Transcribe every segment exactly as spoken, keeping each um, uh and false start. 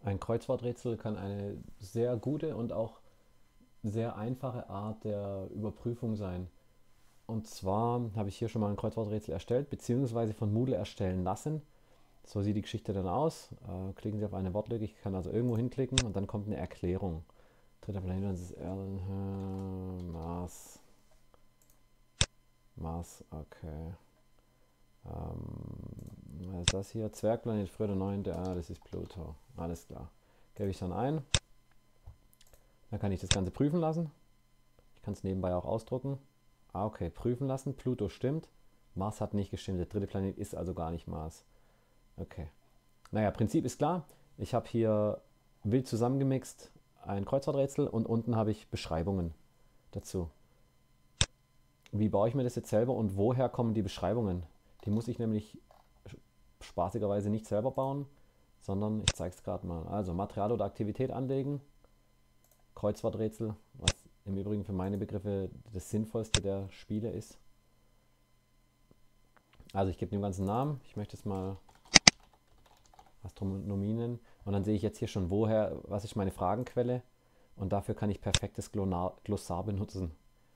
Ein Kreuzworträtsel kann eine sehr gute und auch sehr einfache Art der Überprüfung sein. Und zwar habe ich hier schon mal ein Kreuzworträtsel erstellt, beziehungsweise von Moodle erstellen lassen. So sieht die Geschichte dann aus. Äh, klicken Sie auf eine Wortlücke. Ich kann also irgendwo hinklicken und dann kommt eine Erklärung. Dritter Planet ist Erlen, äh, Mars. Mars, okay. Ähm, was ist das hier? Zwergplanet, früher der neunte. Ah, das ist Pluto. Alles klar. Gebe ich dann ein. Dann kann ich das Ganze prüfen lassen. Ich kann es nebenbei auch ausdrucken. Ah, okay, prüfen lassen. Pluto stimmt. Mars hat nicht gestimmt. Der dritte Planet ist also gar nicht Mars. Okay. Naja, Prinzip ist klar. Ich habe hier wild zusammengemixt ein Kreuzworträtsel und unten habe ich Beschreibungen dazu. Wie baue ich mir das jetzt selber und woher kommen die Beschreibungen? Die muss ich nämlich spaßigerweise nicht selber bauen, sondern ich zeige es gerade mal. Also Material oder Aktivität anlegen, Kreuzworträtsel, was im Übrigen für meine Begriffe das sinnvollste der Spiele ist. Also ich gebe dem ganzen Namen, ich möchte es mal Astronomie nennen und dann sehe ich jetzt hier schon, woher, was ist meine Fragenquelle und dafür kann ich perfektes Glossar benutzen.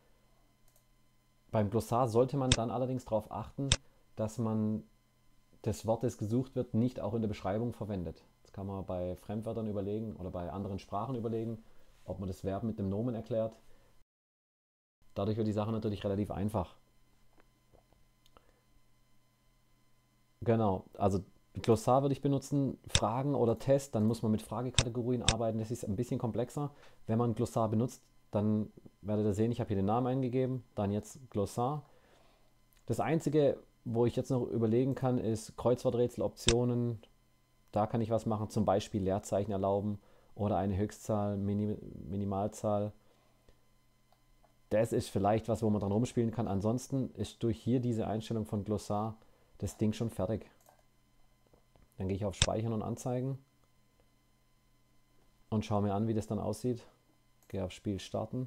Beim Glossar sollte man dann allerdings darauf achten, dass man das Wort, das gesucht wird, nicht auch in der Beschreibung verwendet. Das kann man bei Fremdwörtern überlegen oder bei anderen Sprachen überlegen, ob man das Verb mit dem Nomen erklärt. Dadurch wird die Sache natürlich relativ einfach. Genau, also Glossar würde ich benutzen, Fragen oder Test, dann muss man mit Fragekategorien arbeiten, das ist ein bisschen komplexer. Wenn man Glossar benutzt, dann werdet ihr sehen, ich habe hier den Namen eingegeben, dann jetzt Glossar. Das Einzige, wo ich jetzt noch überlegen kann, ist Kreuzworträtseloptionen. Da kann ich was machen, zum Beispiel Leerzeichen erlauben oder eine Höchstzahl, Minim Minimalzahl. Das ist vielleicht was, wo man dran rumspielen kann. Ansonsten ist durch hier diese Einstellung von Glossar das Ding schon fertig. Dann gehe ich auf Speichern und Anzeigen und schaue mir an, wie das dann aussieht. Gehe auf Spiel starten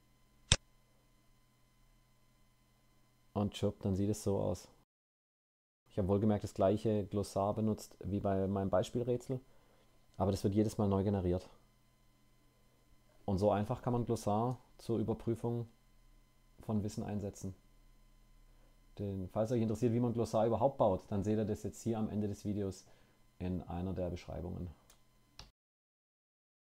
und schupp, dann sieht es so aus. Ich habe wohlgemerkt das gleiche Glossar benutzt wie bei meinem Beispielrätsel, aber das wird jedes Mal neu generiert. Und so einfach kann man Glossar zur Überprüfung von Wissen einsetzen. Den, falls euch interessiert, wie man Glossar überhaupt baut, dann seht ihr das jetzt hier am Ende des Videos in einer der Beschreibungen.